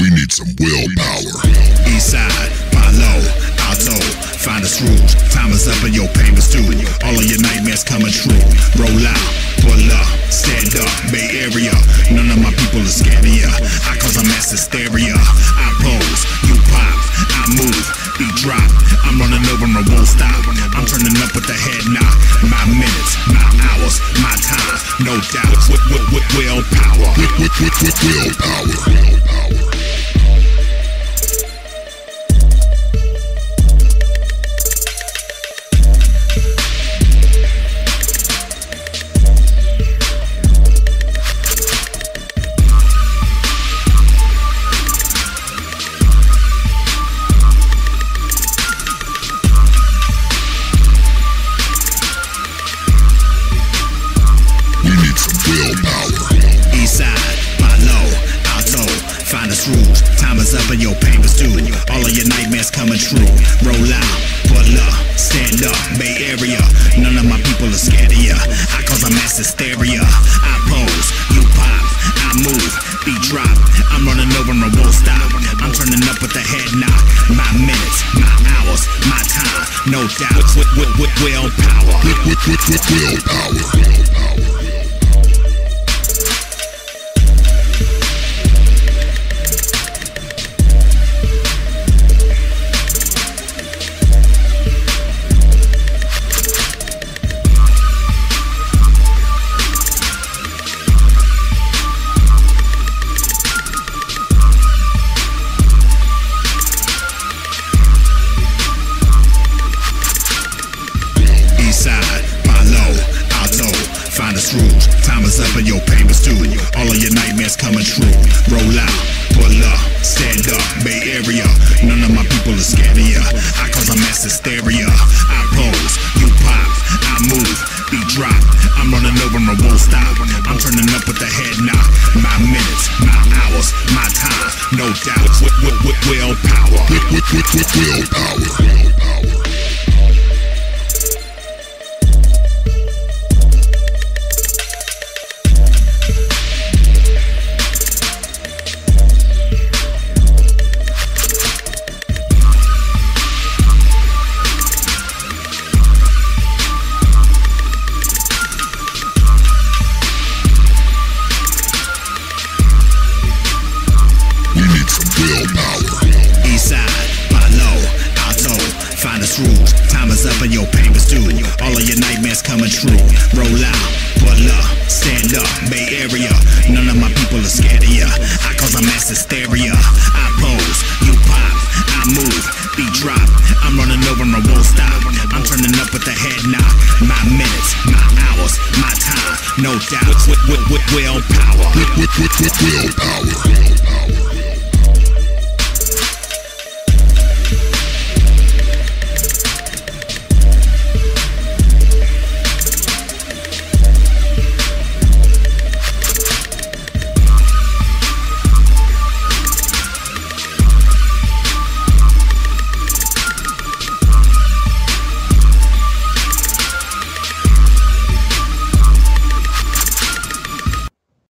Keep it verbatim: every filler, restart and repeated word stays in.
We need some willpower. Eastside, follow, alto, find us rules. Time is up and your payments due. All of your nightmares coming true. Roll out, pull up, stand up, Bay Area. None of my people are scared of ya. I cause a mass hysteria. I pose, you pop, I move, beat drop. I'm running over and won't stop. I'm turning up with the head knock. My minutes, my hours, my time, no doubt. With, with, with willpower. With, with, with, with willpower. Eastside, follow, alto, find us rules. Time is up and your payments due. All of your nightmares coming true. Roll out, pull up, stand up, Bay Area. None of my people are scared of ya. I cause a mass hysteria. I pose, you pop, I move, beat drop. I'm running over and won't stop. I'm turning up with the head knock. My minutes, my hours, my time, no doubt. With, with, with willpower. With, with, with, with willpower. Eastside, follow, alto, find us rules. Time is up and your payments due. All of your nightmares coming true. Roll out, pull up, stand up, Bay Area. None of my people are scared of ya. I cause a mass hysteria. I pose, you pop, I move, beat drop. I'm running over and won't stop. I'm turning up with the head knock. My minutes, my hours, my time, no doubt. With, with, with willpower. With, with, with, with willpower. Eastside, follow, alto, find us rules. Time is up and your payments due. All of your nightmares coming true. Roll out, pull up, stand up, Bay Area. None of my people are scared of ya. I cause a mass hysteria. I pose, you pop, I move, beat drop. I'm running over and won't stop. I'm turning up with the head knock. My minutes, my hours, my time, no doubt. With, with, with willpower. With, with, with, with willpower.